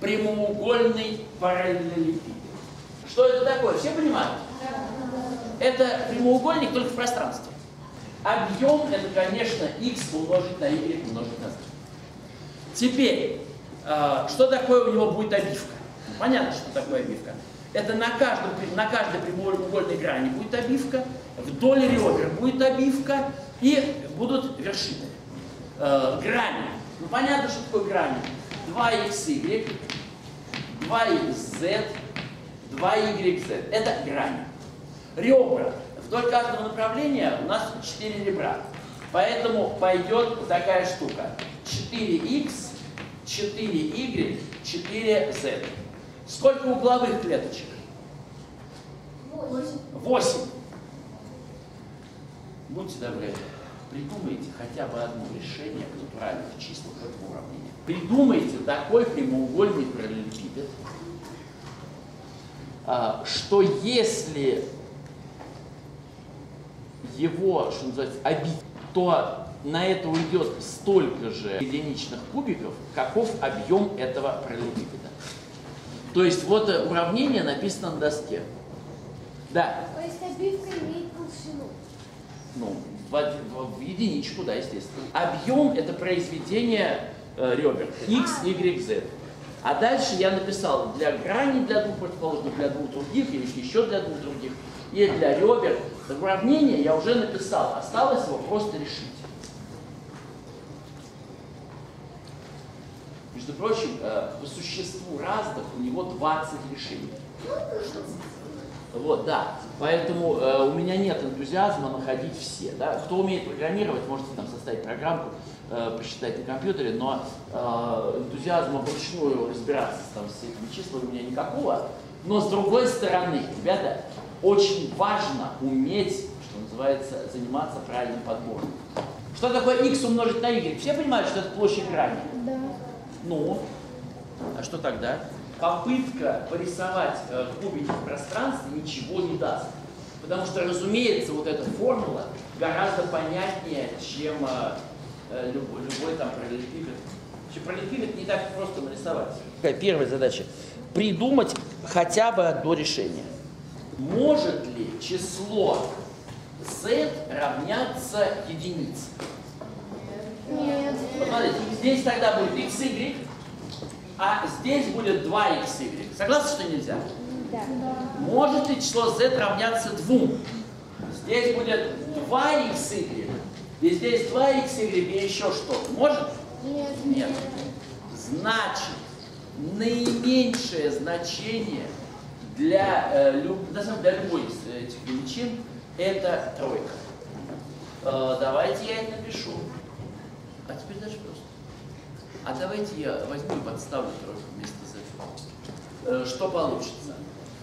прямоугольный параллелепипед. Что это такое? Все понимают? Это прямоугольник только в пространстве. Объем это, конечно, x умножить на y умножить на z. Теперь, что такое у него будет обивка? Понятно, что такое обивка. Это на каждой прямоугольной грани будет обивка, вдоль ребер будет обивка и будут вершины. Грани. Ну понятно, что такое грани. 2xy, 2xz, 2yz. Это грани. Ребра. Вдоль каждого направления у нас 4 ребра. Поэтому пойдет такая штука. 4x, 4y, 4z. Сколько угловых клеточек? 8. Будьте добры, придумайте хотя бы одно решение в натуральных числах этого уравнения. Придумайте такой прямоугольный параллелепипед, что если его, что называется, обить, то на это уйдет столько же единичных кубиков, каков объем этого параллелепипеда. То есть вот уравнение написано на доске. Да. То есть обивка имеет толщину? Ну, в единичку, да, естественно. Объем это произведение ребер x, y, z. А дальше я написал для грани, для двух противоположных, для двух других, или еще для двух других, и для ребер. Уравнение я уже написал, осталось его просто решить. Между прочим, по существу разных у него 20 решений. Вот, да. Поэтому у меня нет энтузиазма находить все. Да? Кто умеет программировать, можете там составить программку, посчитать на компьютере, но энтузиазма вручную разбираться там, с этими числами у меня никакого. Но с другой стороны, ребята, очень важно уметь, что называется, заниматься правильным подбором. Что такое x умножить на y? Все понимают, что это площадь грани? Да. Ну, а что тогда? Попытка порисовать кубики в пространстве ничего не даст. Потому что, разумеется, вот эта формула гораздо понятнее, чем любой там параллелепипед. Параллелепипед не так просто нарисовать. Первая задача – придумать хотя бы одно решение. Может ли число z равняться единице? Нет. Посмотрите, здесь тогда будет xy, а здесь будет 2xy. Согласны, что нельзя? Да. Может ли число z равняться 2? Здесь будет 2xy, и здесь 2xy, и еще что-то. Может? Нет. Нет. Значит, наименьшее значение для любой из этих величин это тройка. Давайте я это напишу. А теперь даже просто. А давайте я возьму и подставлю тройку вместо z. Что получится?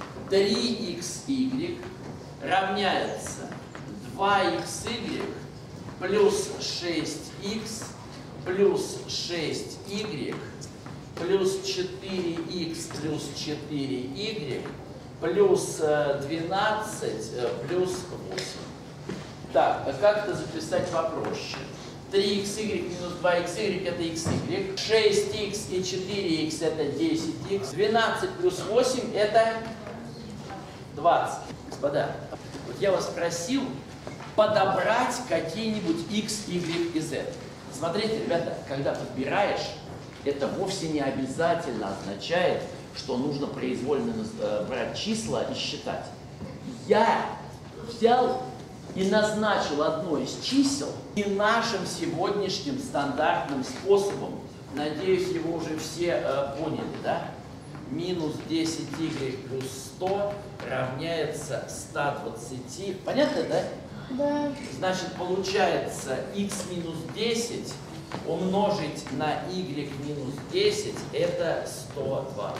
3xy равняется 2xy плюс 6x плюс 6y плюс 4x плюс 4y плюс 12 плюс 8. Так, а как это записать попроще? 3xy минус 2xy это xy, 6x и 4x это 10x, 12 плюс 8 это 20. Господа, вот я вас просил подобрать какие-нибудь x, y и z. Смотрите, ребята, когда подбираешь, это вовсе не обязательно означает, что нужно произвольно брать числа и считать. Я взял и назначил одно из чисел и нашим сегодняшним стандартным способом, надеюсь, его уже все поняли, да? Минус 10y плюс 100 равняется 120. Понятно, да? Да. Значит, получается x минус 10 умножить на y минус 10 это 120.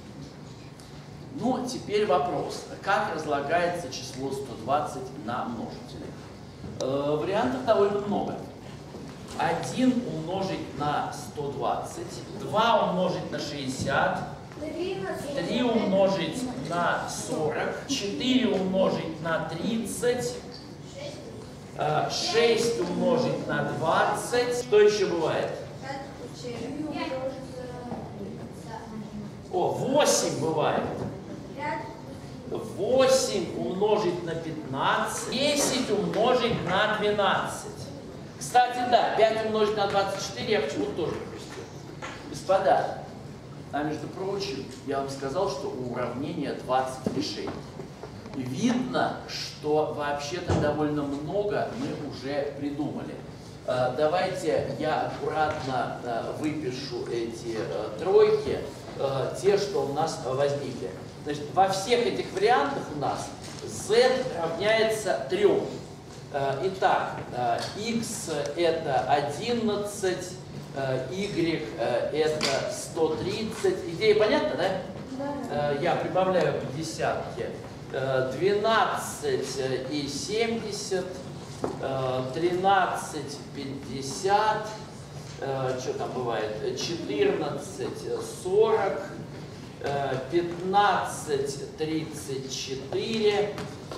Ну, теперь вопрос. Как разлагается число 120 на множители? Вариантов довольно много. 1 умножить на 120, 2 умножить на 60, 3 умножить на 40, 4 умножить на 30, 6 умножить на 20. Что еще бывает? О, 8 бывает. 8 умножить на 15, 10 умножить на 12. Кстати, да, 5 умножить на 24 я почему-то тоже пропустил. Господа, а между прочим, я вам сказал, что у уравнения 20 решений. Видно, что вообще-то довольно много мы уже придумали. Давайте я аккуратно выпишу эти тройки, те, что у нас возникли. Значит, во всех этих вариантах у нас z равняется 3. Итак, x это 11, y это 130. Идея понятна, да? Да. Я прибавляю 50. 12 и 70, 13, 50, что там бывает, 14, 40, 15, 34,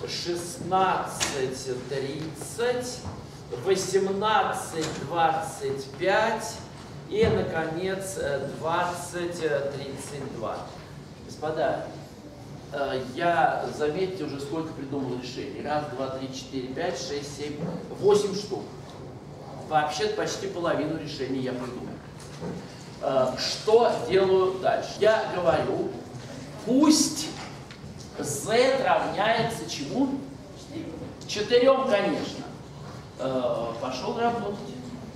16, 30, 18, 25 и, наконец, 20, 32. Господа, я, заметьте, уже сколько придумал решений. 1, 2, 3, 4, 5, 6, 7, 8 штук. Вообще-то почти половину решений я придумал. Что делаю дальше? Я говорю, пусть z равняется чему? 4, конечно. Пошел работать.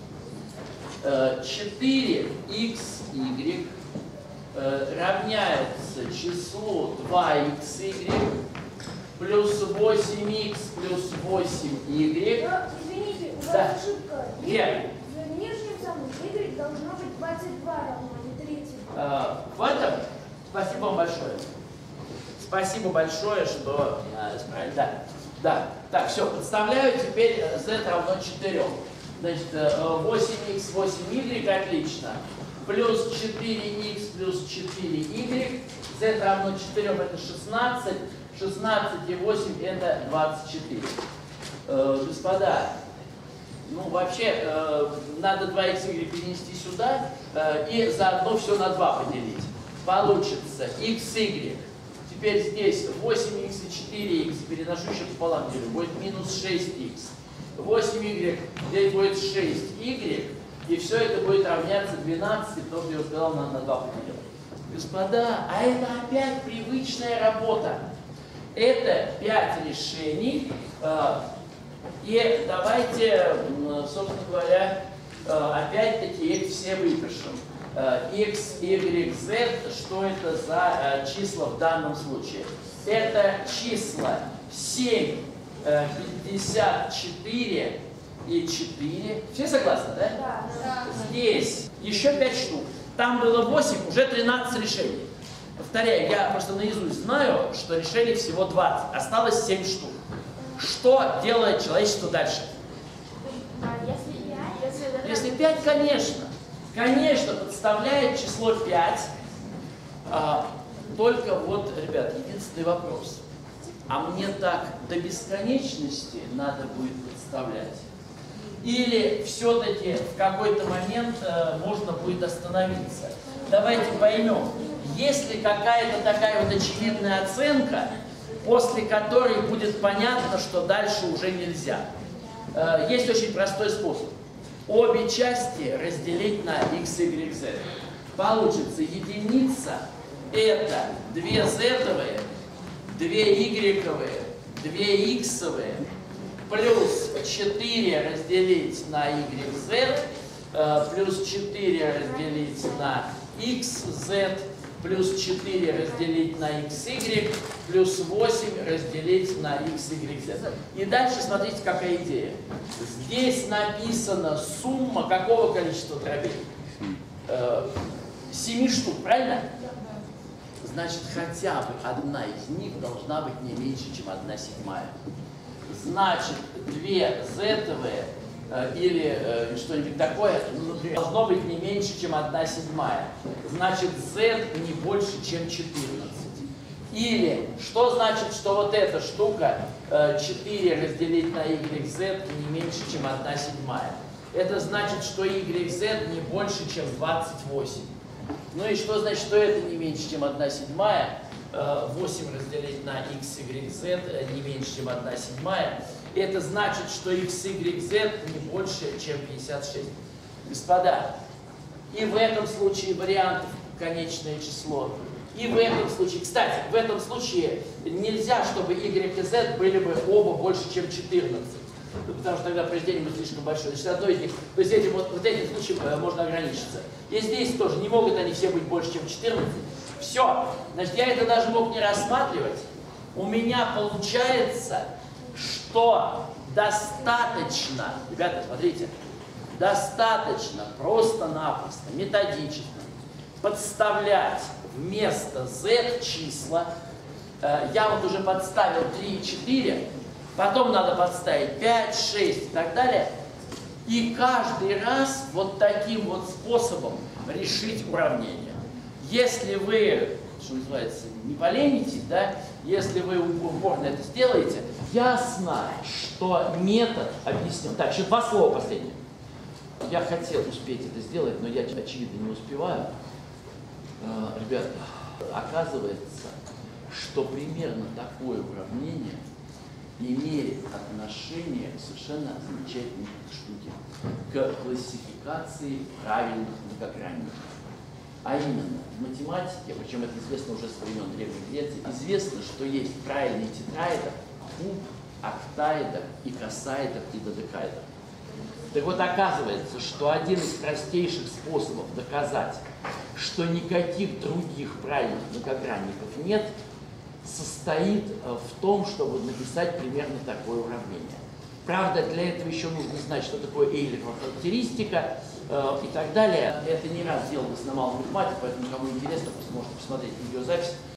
4xy равняется числу 2xy плюс 8x плюс 8y. Извините, у вас Да. ошибка. Где? В нижнем самом y должно быть 22 равно, а не 30. В этом спасибо вам большое. Спасибо большое, что исправили. Да. Так, все, подставляю теперь z равно 4. Значит, 8x, 8y, отлично. Плюс 4x плюс 4y. Z равно 4, это 16. 16 и 8 это 24. Господа, ну вообще надо 2xy перенести сюда и заодно все на 2 поделить. Получится xy. Теперь здесь 8x и 4x переношу еще пополам делю. Будет минус 6x. 8y здесь будет 6y. И все это будет равняться 12, потому что я сказал, на 2 поделил. Господа, а это опять привычная работа. Это 5 решений. И давайте, собственно говоря, опять-таки их все выпишем. X, Y, Z, что это за числа в данном случае? Это числа 7, 54 и 4. Все согласны, да? Да. Здесь еще 5 штук. Там было 8, уже 13 решений. Повторяю, я просто наизусть знаю, что решений всего 20. Осталось 7 штук. Что делает человечество дальше? Если 5, конечно. Конечно, подставляет число 5. Только вот, ребят, единственный вопрос. А мне так до бесконечности надо будет подставлять? Или все-таки в какой-то момент можно будет остановиться? Давайте поймем. Есть ли какая-то такая вот очевидная оценка, после которой будет понятно, что дальше уже нельзя? Есть очень простой способ. Обе части разделить на x, y, z. Получится единица – это 2 z-овые, 2 y-овые, 2 x-овые, плюс 4 разделить на y, z, плюс 4 разделить на x, z, плюс 4 разделить на x, y, плюс 8 разделить на x, y, z. И дальше смотрите, какая идея. Здесь написана сумма какого количества дробей? 7 штук, правильно? Значит, хотя бы одна из них должна быть не меньше, чем 1/7. Значит, 2 z-овые или что-нибудь такое должно быть не меньше, чем 1/7. Значит, z не больше, чем 14. Или, что значит, что вот эта штука 4 разделить на y, z не меньше, чем 1/7? Это значит, что y, z не больше, чем 28. Ну и что значит, что это не меньше, чем 1/7? 8 разделить на x, y, z не меньше, чем 1/7. Это значит, что x, y, z не больше, чем 56. Господа, и в этом случае вариантов конечное число. И в этом случае, кстати, в этом случае нельзя, чтобы y и z были бы оба больше, чем 14. Потому что тогда произведение будет слишком большое. Значит, одно из них, то есть вот этим случаем можно ограничиться. И здесь тоже не могут они все быть больше, чем 14. Все. Значит, я это даже мог не рассматривать. У меня получается, что достаточно, ребята, смотрите, достаточно просто-напросто, методически подставлять вместо z числа. Я вот уже подставил 3 и 4, потом надо подставить 5, 6 и так далее. И каждый раз вот таким вот способом решить уравнение. Если вы, что называется, не поленитесь, да, если вы упорно это сделаете, ясно, что метод объяснен. Так, еще 2 слова последние. Я хотел успеть это сделать, но я, очевидно, не успеваю. Ребята, оказывается, что примерно такое уравнение имеет отношение к совершенно замечательной штуке, к классификации правильных многогранников. А именно, в математике, причем это известно уже со времен Древней Греции, известно, что есть правильный тетраэдр, куб, октаэдр, икосаэдр и додекаэдр. Так вот, оказывается, что один из простейших способов доказать, что никаких других правильных многогранников нет, состоит в том, чтобы написать примерно такое уравнение. Правда, для этого еще нужно знать, что такое Эйлерова характеристика и так далее. Это не раз делалось на малом математике, поэтому кому интересно, можете посмотреть видеозапись.